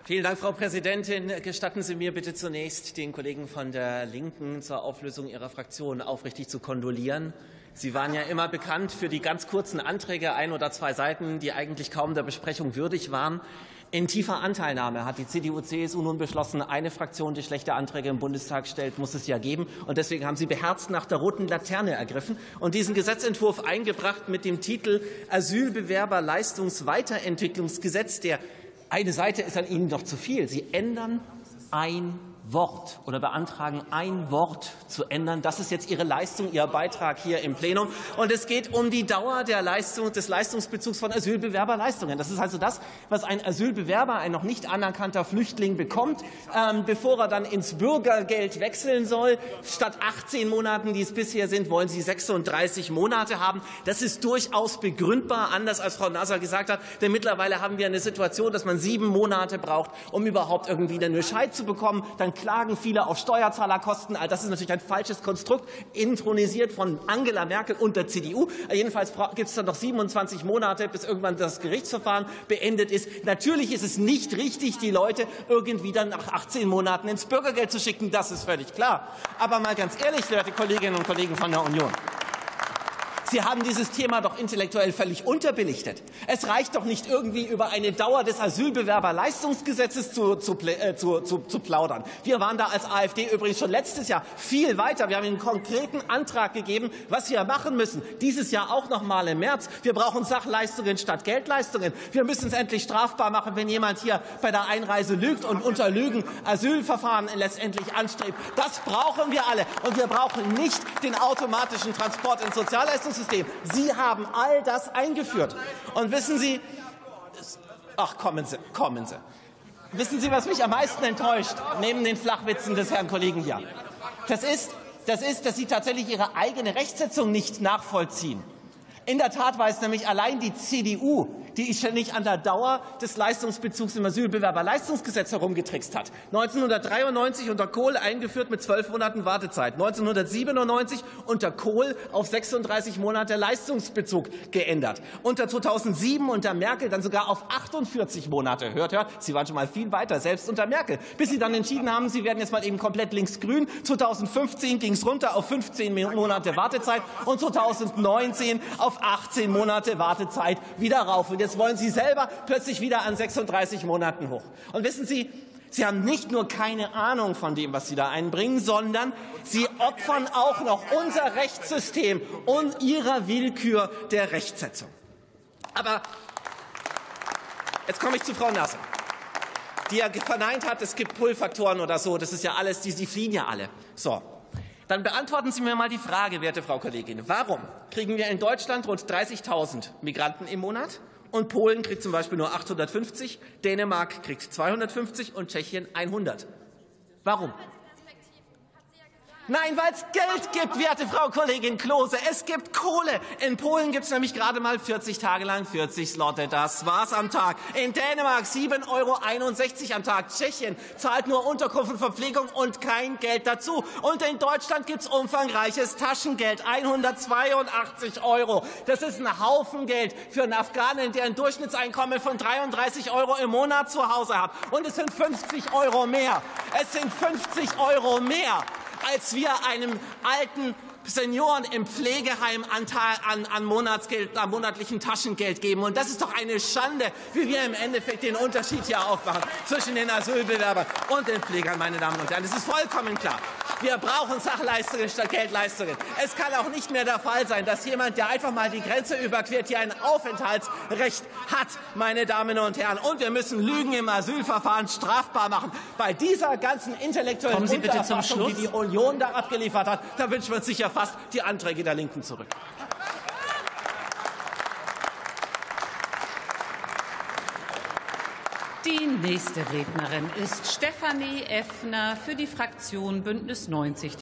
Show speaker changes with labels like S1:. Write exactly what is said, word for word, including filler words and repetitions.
S1: Vielen Dank, Frau Präsidentin. Gestatten Sie mir bitte zunächst, den Kollegen von der Linken zur Auflösung ihrer Fraktion aufrichtig zu kondolieren. Sie waren ja immer bekannt für die ganz kurzen Anträge, ein oder zwei Seiten, die eigentlich kaum der Besprechung würdig waren. In tiefer Anteilnahme hat die C D U C S U nun beschlossen, eine Fraktion, die schlechte Anträge im Bundestag stellt, muss es ja geben. Und deswegen haben Sie beherzt nach der roten Laterne ergriffen und diesen Gesetzentwurf eingebracht mit dem Titel Asylbewerberleistungsweiterentwicklungsgesetz. Der eine Seite ist an Ihnen doch zu viel. Sie ändern ein Wort oder beantragen, ein Wort zu ändern. Das ist jetzt Ihre Leistung, Ihr Beitrag hier im Plenum. Und es geht um die Dauer der Leistung, des Leistungsbezugs von Asylbewerberleistungen. Das ist also das, was ein Asylbewerber, ein noch nicht anerkannter Flüchtling bekommt, ähm, bevor er dann ins Bürgergeld wechseln soll. Statt achtzehn Monaten, die es bisher sind, wollen Sie sechsunddreißig Monate haben. Das ist durchaus begründbar, anders als Frau Nasser gesagt hat. Denn mittlerweile haben wir eine Situation, dass man sieben Monate braucht, um überhaupt irgendwie einen Bescheid zu bekommen. Dann klagen viele auf Steuerzahlerkosten. Das ist natürlich ein falsches Konstrukt, intronisiert von Angela Merkel und der C D U. Jedenfalls gibt es dann noch siebenundzwanzig Monate, bis irgendwann das Gerichtsverfahren beendet ist. Natürlich ist es nicht richtig, die Leute irgendwie dann nach achtzehn Monaten ins Bürgergeld zu schicken. Das ist völlig klar. Aber mal ganz ehrlich, werte Kolleginnen und Kollegen von der Union, Sie haben dieses Thema doch intellektuell völlig unterbelichtet. Es reicht doch nicht irgendwie über eine Dauer des Asylbewerberleistungsgesetzes zu, zu, äh, zu, zu, zu plaudern. Wir waren da als AfD übrigens schon letztes Jahr viel weiter. Wir haben einen konkreten Antrag gegeben, was wir machen müssen. Dieses Jahr auch noch mal im März. Wir brauchen Sachleistungen statt Geldleistungen. Wir müssen es endlich strafbar machen, wenn jemand hier bei der Einreise lügt und unter Lügen Asylverfahren letztendlich anstrebt. Das brauchen wir alle. Und wir brauchen nicht den automatischen Transport ins Sozialleistungssystem. Sie haben all das eingeführt. Und wissen Sie, ach, kommen Sie, kommen Sie. Wissen Sie, was mich am meisten enttäuscht, neben den Flachwitzen des Herrn Kollegen hier? Das ist, das ist, dass Sie tatsächlich Ihre eigene Rechtsetzung nicht nachvollziehen. In der Tat war es nämlich allein die C D U, die ständig an der Dauer des Leistungsbezugs im Asylbewerberleistungsgesetz herumgetrickst hat. neunzehnhundertdreiundneunzig unter Kohl eingeführt mit zwölf Monaten Wartezeit. neunzehnhundertsiebenundneunzig unter Kohl auf sechsunddreißig Monate Leistungsbezug geändert. Unter zweitausendsieben unter Merkel dann sogar auf achtundvierzig Monate. Hört, hört, Sie waren schon mal viel weiter, selbst unter Merkel. Bis Sie dann entschieden haben, Sie werden jetzt mal eben komplett linksgrün. zweitausendfünfzehn ging es runter auf fünfzehn Monate Wartezeit und zweitausendneunzehn auf achtzehn Monate Wartezeit wieder rauf. Und jetzt wollen Sie selber plötzlich wieder an sechsunddreißig Monaten hoch. Und wissen Sie, Sie haben nicht nur keine Ahnung von dem, was Sie da einbringen, sondern Sie opfern auch noch unser Rechtssystem und Ihrer Willkür der Rechtsetzung. Aber jetzt komme ich zu Frau Nasser, die ja verneint hat, es gibt Pull-Faktoren oder so. Das ist ja alles, die, die fliehen ja alle. So. Dann beantworten Sie mir mal die Frage, werte Frau Kollegin, warum kriegen wir in Deutschland rund dreißigtausend Migranten im Monat und Polen kriegt zum Beispiel nur achthundertfünfzig, Dänemark kriegt zweihundertfünfzig und Tschechien hundert? Warum? Nein, weil es Geld gibt, werte Frau Kollegin Klose. Es gibt Kohle. In Polen gibt es nämlich gerade mal vierzig Tage lang vierzig Zloty. Das war's am Tag. In Dänemark sieben Euro einundsechzig am Tag. Tschechien zahlt nur Unterkunft und Verpflegung und kein Geld dazu. Und in Deutschland gibt es umfangreiches Taschengeld. hundertzweiundachtzig Euro. Das ist ein Haufen Geld für einen Afghanen, der ein Durchschnittseinkommen von dreiunddreißig Euro im Monat zu Hause hat. Und es sind fünfzig Euro mehr. Es sind fünfzig Euro mehr, als wir einem alten Senioren im Pflegeheim Anteil an, an, Monatsgeld, an monatlichen Taschengeld geben. Und das ist doch eine Schande, wie wir im Endeffekt den Unterschied hier aufmachen zwischen den Asylbewerbern und den Pflegern, meine Damen und Herren. Das ist vollkommen klar. Wir brauchen Sachleistungen statt Geldleistungen. Es kann auch nicht mehr der Fall sein, dass jemand, der einfach mal die Grenze überquert, hier ein Aufenthaltsrecht hat, meine Damen und Herren. Und wir müssen Lügen im Asylverfahren strafbar machen. Bei dieser ganzen intellektuellen Unterfassung, die die Union da abgeliefert hat, da wünschen wir uns sicher fast die Anträge der Linken zurück.
S2: Die nächste Rednerin ist Stefanie Effner für die Fraktion Bündnis neunzig.